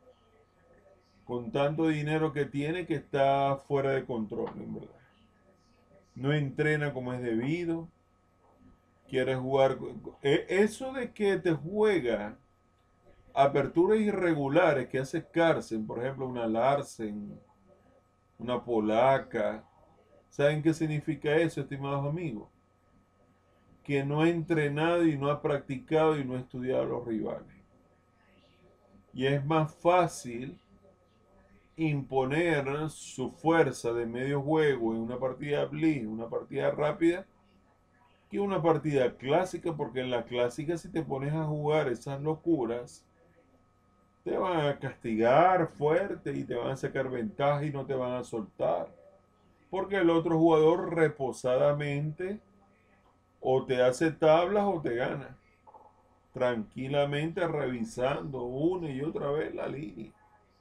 Speaker 1: que está fuera de control, en verdad. No entrena como es debido, quiere jugar. Eso de que te juega aperturas irregulares que hace Carlsen, por ejemplo, una Larsen, una polaca. ¿Saben qué significa eso, estimados amigos? Que no ha entrenado y no ha practicado y no ha estudiado a los rivales. Y es más fácil imponer su fuerza de medio juego en una partida blitz, una partida rápida, que una partida clásica, porque en la clásica si te pones a jugar esas locuras, te van a castigar fuerte y te van a sacar ventaja y no te van a soltar. Porque el otro jugador reposadamente o te hace tablas o te gana. tranquilamente revisando una y otra vez la línea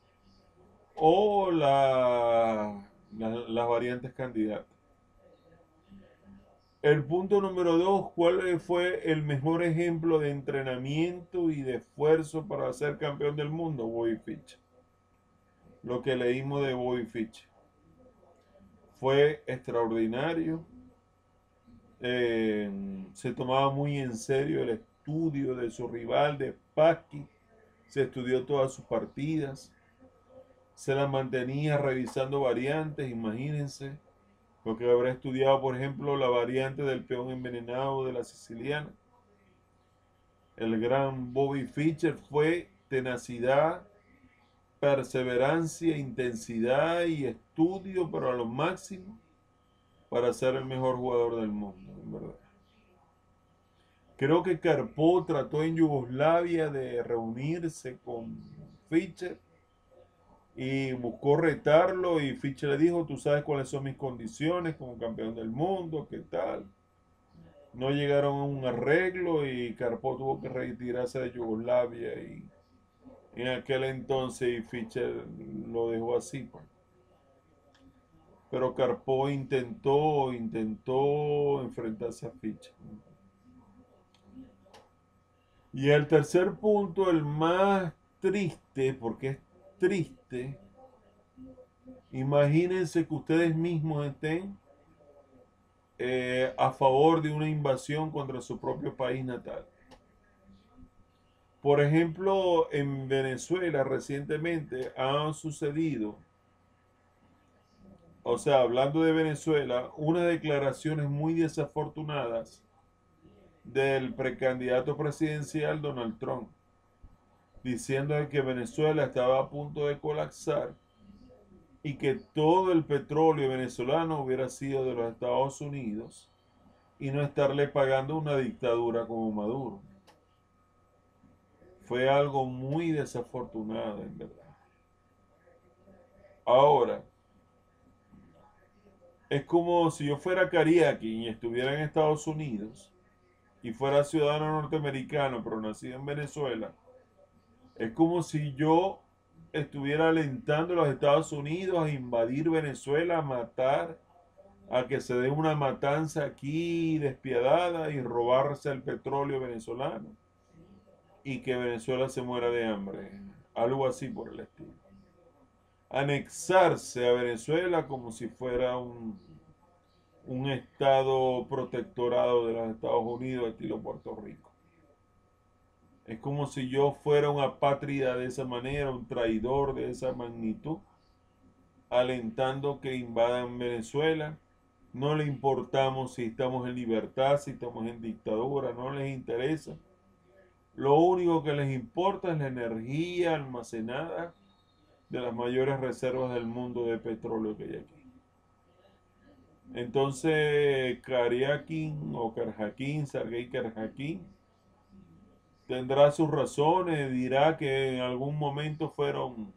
Speaker 1: o las variantes candidatas. El punto número dos, ¿cuál fue el mejor ejemplo de entrenamiento y de esfuerzo para ser campeón del mundo? Bobby Fischer. Lo que leímos de Bobby Fischer fue extraordinario. Se tomaba muy en serio el estudio de su rival, de Paqui. Se estudió todas sus partidas. Se las mantenía revisando variantes, imagínense. Porque habrá estudiado, por ejemplo, la variante del peón envenenado de la siciliana. El gran Bobby Fischer fue tenacidad, perseverancia, intensidad y estudio, pero a lo máximo para ser el mejor jugador del mundo, en verdad. Creo que Karpov trató en Yugoslavia de reunirse con Fischer y buscó retarlo y Fischer le dijo, tú sabes cuáles son mis condiciones como campeón del mundo, qué tal. No llegaron a un arreglo y Karpov tuvo que retirarse de Yugoslavia y en aquel entonces Fischer lo dejó así, pues. Pero Karpov intentó enfrentarse a Fischer. Y el tercer punto, el más triste, porque es triste, imagínense que ustedes mismos estén a favor de una invasión contra su propio país natal. Por ejemplo, en Venezuela recientemente han sucedido, o sea, hablando de Venezuela, unas declaraciones muy desafortunadas del precandidato presidencial Donald Trump, diciendo que Venezuela estaba a punto de colapsar y que todo el petróleo venezolano hubiera sido de los Estados Unidos y no estarle pagando una dictadura como Maduro. Fue algo muy desafortunado, en verdad. Ahora, es como si yo fuera Cariaquín y estuviera en Estados Unidos y fuera ciudadano norteamericano, pero nacido en Venezuela. Es como si yo estuviera alentando a los Estados Unidos a invadir Venezuela, a matar, a que se dé una matanza aquí despiadada y robarse el petróleo venezolano y que Venezuela se muera de hambre. Algo así por el estilo. Anexarse a Venezuela como si fuera un estado protectorado de los Estados Unidos, estilo Puerto Rico. Es como si yo fuera un apátrida de esa manera, un traidor de esa magnitud, alentando que invadan Venezuela. No le importamos si estamos en libertad, si estamos en dictadura, no les interesa. Lo único que les importa es la energía almacenada de las mayores reservas del mundo de petróleo que hay aquí. Entonces, Karyakin o Karjakin, Sergei Karjakin, tendrá sus razones, dirá que en algún momento fueron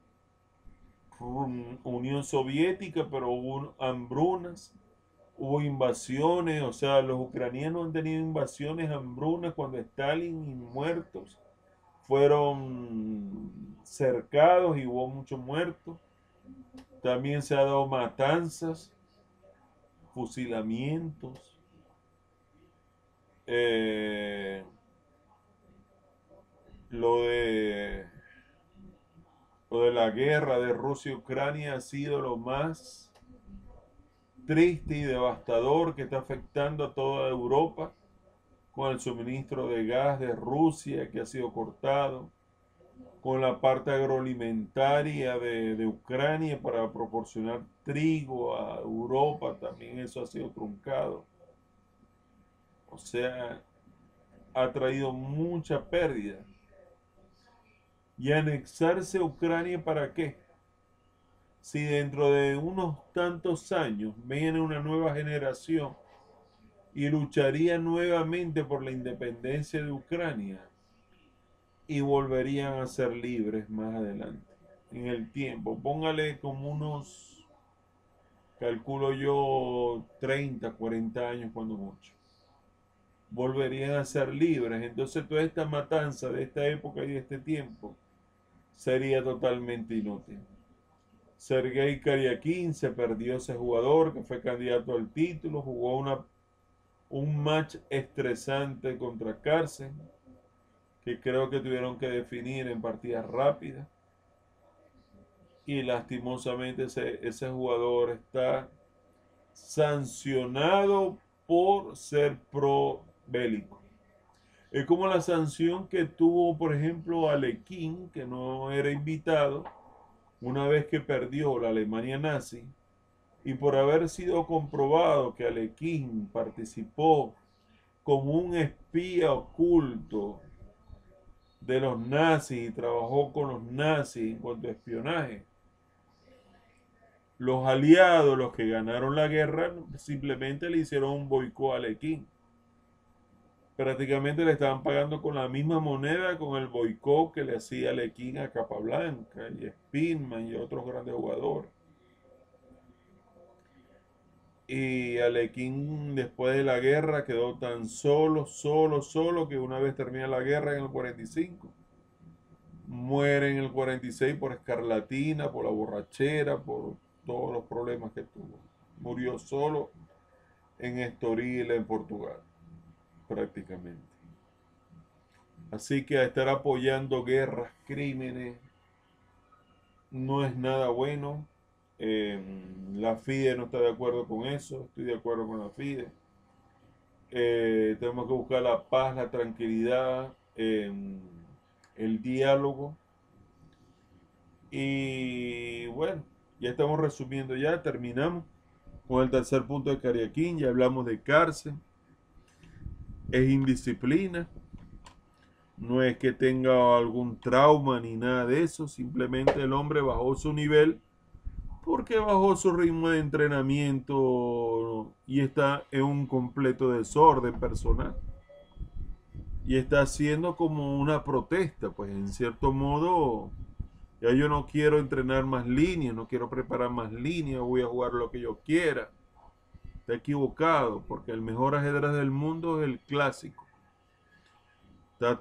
Speaker 1: Unión Soviética, pero hubo hambrunas, hubo invasiones, o sea, los ucranianos han tenido invasiones, hambrunas cuando Stalin y muertos fueron cercados y hubo muchos muertos. También se ha dado matanzas, fusilamientos. Eh, lo de Lo de la guerra de Rusia y Ucrania ha sido lo más triste y devastador que está afectando a toda Europa, con el suministro de gas de Rusia que ha sido cortado, con la parte agroalimentaria de Ucrania para proporcionar trigo a Europa, también eso ha sido truncado. O sea, ha traído mucha pérdida. ¿Y anexarse a Ucrania para qué? Si dentro de unos tantos años viene una nueva generación y lucharía nuevamente por la independencia de Ucrania y volverían a ser libres más adelante, en el tiempo. Póngale como unos, calculo yo, 30, 40 años cuando mucho. volverían a ser libres. Entonces toda esta matanza de esta época y de este tiempo sería totalmente inútil. Sergei Karyakin se perdió ese jugador que fue candidato al título, jugó un match estresante contra Carlsen, que creo que tuvieron que definir en partidas rápidas. Y lastimosamente ese jugador está sancionado por ser pro bélico. Es como la sanción que tuvo, por ejemplo, Alekhine, que no era invitado, una vez que perdió la Alemania nazi, y por haber sido comprobado que Alekhine participó como un espía oculto de los nazis y trabajó con los nazis en cuanto a espionaje. Los aliados, los que ganaron la guerra, simplemente le hicieron un boicot a Alekhine. Prácticamente le estaban pagando con la misma moneda con el boicot que le hacía Alekhine a Capablanca y Spinman y otros grandes jugadores. Y Alekhine después de la guerra quedó tan solo, que una vez termina la guerra en el 45, muere en el 46 por escarlatina, por la borrachera, por todos los problemas que tuvo. Murió solo en Estoril, en Portugal, prácticamente. Así que estar apoyando guerras, crímenes, no es nada bueno. La FIDE no está de acuerdo con eso, estoy de acuerdo con la FIDE. Tenemos que buscar la paz, la tranquilidad, el diálogo. Y bueno, ya estamos resumiendo, ya terminamos con el tercer punto de Karyakin, ya hablamos de cárcel, es indisciplina, no es que tenga algún trauma ni nada de eso, simplemente el hombre bajó su nivel porque bajó su ritmo de entrenamiento y está en un completo desorden personal. Y está haciendo como una protesta, pues en cierto modo, ya yo no quiero entrenar más líneas, no quiero preparar más líneas, voy a jugar lo que yo quiera. Está equivocado, porque el mejor ajedrez del mundo es el clásico. Está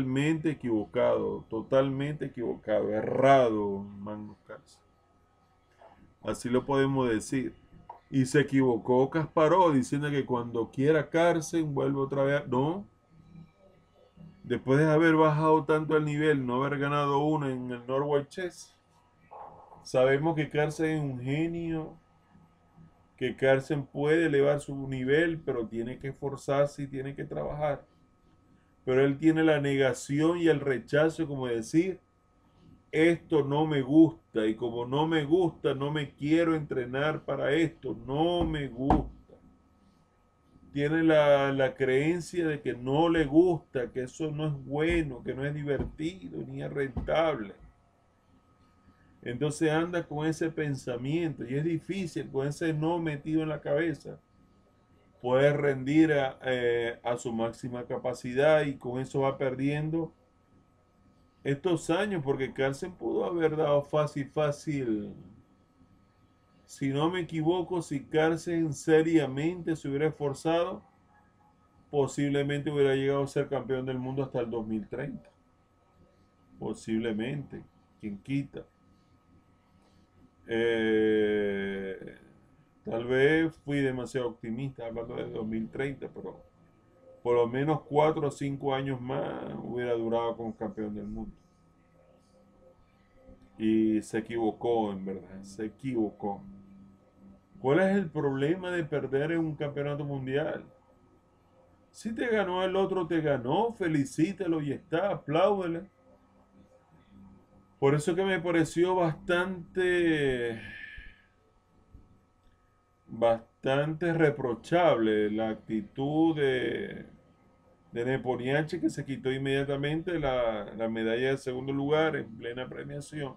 Speaker 1: totalmente equivocado, errado, Magnus Carlsen. Así lo podemos decir. Y se equivocó Kasparov diciendo que cuando quiera Carlsen vuelve otra vez. No. Después de haber bajado tanto el nivel, no haber ganado uno en el Norway Chess, sabemos que Carlsen es un genio, que Carlsen puede elevar su nivel, pero tiene que esforzarse y tiene que trabajar. Pero él tiene la negación y el rechazo, como decir, esto no me gusta, y como no me gusta, no me quiero entrenar para esto, no me gusta. Tiene la creencia de que no le gusta, que eso no es bueno, que no es divertido, ni es rentable. Entonces anda con ese pensamiento y es difícil con ese no metido en la cabeza poder rendir a su máxima capacidad, y con eso va perdiendo estos años, porque Carlsen pudo haber dado fácil. Si no me equivoco, si Carlsen seriamente se hubiera esforzado, posiblemente hubiera llegado a ser campeón del mundo hasta el 2030. Posiblemente, quien quita. Eh, Tal vez fui demasiado optimista hablando de 2030, pero por lo menos 4 o 5 años más hubiera durado como campeón del mundo. Y se equivocó, en verdad, se equivocó. ¿Cuál es el problema de perder en un campeonato mundial? Si te ganó el otro, te ganó, felicítelo y está, apláudele. Por eso que me pareció bastante reprochable la actitud de Nepomniachtchi, que se quitó inmediatamente la medalla de segundo lugar en plena premiación.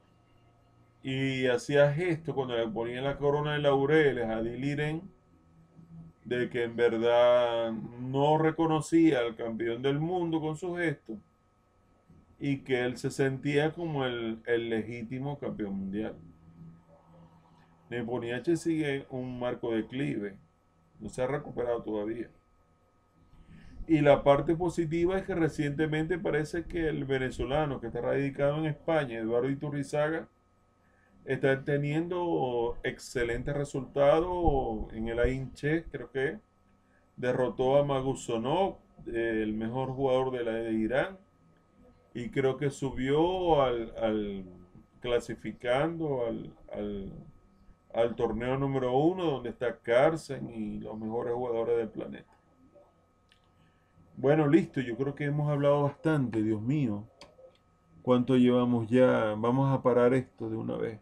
Speaker 1: Y hacía gesto cuando le ponían la corona de laureles a Diliren, de que en verdad no reconocía al campeón del mundo con su gesto, y que él se sentía como el legítimo campeón mundial. Nepomniachtchi sigue un marco declive, no se ha recuperado todavía. Y la parte positiva es que recientemente parece que el venezolano que está radicado en España, Eduardo Iturrizaga, está teniendo excelentes resultados en el Ainche, creo que derrotó a Magusonov, el mejor jugador de Irán, y creo que subió clasificando al torneo número uno, donde está Carlsen y los mejores jugadores del planeta. Bueno, listo, yo creo que hemos hablado bastante, Dios mío. ¿Cuánto llevamos ya? Vamos a parar esto de una vez.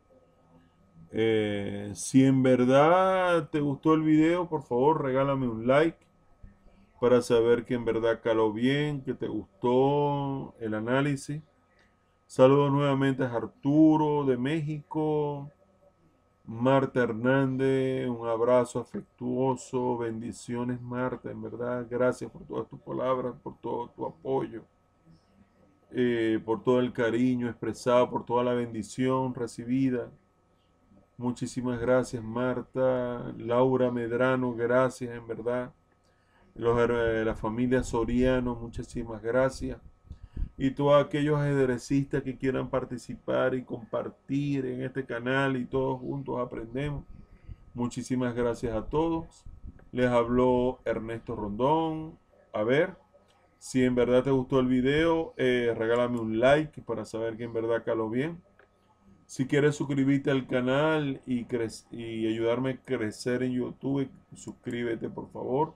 Speaker 1: Si en verdad te gustó el video, por favor regálame un like para saber que en verdad caló bien, que te gustó el análisis. Saludos nuevamente a Arturo de México, Marta Hernández, un abrazo afectuoso, bendiciones Marta, en verdad, gracias por todas tus palabras, por todo tu apoyo, por todo el cariño expresado, por toda la bendición recibida. Muchísimas gracias Marta, Laura Medrano, gracias en verdad. La familia Soriano, muchísimas gracias. Y todos aquellos ajedrecistas que quieran participar y compartir en este canal y todos juntos aprendemos. Muchísimas gracias a todos. Les habló Ernesto Rondón. A ver, si en verdad te gustó el video, regálame un like para saber que en verdad caló bien. Si quieres suscribirte al canal y ayudarme a crecer en YouTube, suscríbete por favor.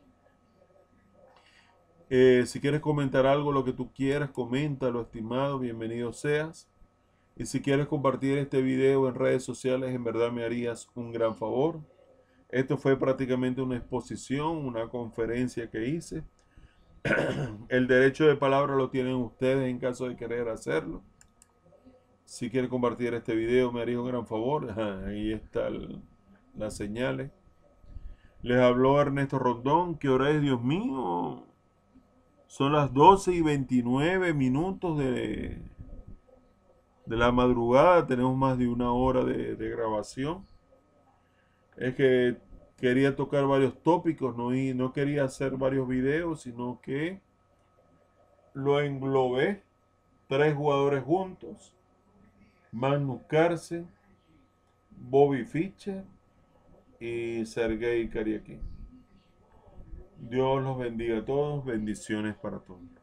Speaker 1: Si quieres comentar algo, lo que tú quieras, coméntalo, estimado, bienvenido seas. Y si quieres compartir este video en redes sociales, en verdad me harías un gran favor. Esto fue prácticamente una exposición, una conferencia que hice. El derecho de palabra lo tienen ustedes en caso de querer hacerlo. Si quieres compartir este video, me haría un gran favor. Ajá, ahí están las señales. Les habló Ernesto Rondón. ¿Qué hora es, Dios mío? Son las 12:29 de la madrugada. Tenemos más de una hora de grabación. Es que quería tocar varios tópicos, no quería hacer varios videos, sino que lo englobé. Tres jugadores juntos. Magnus Carlsen, Bobby Fischer y Sergei Karjakin. Dios los bendiga a todos. Bendiciones para todos.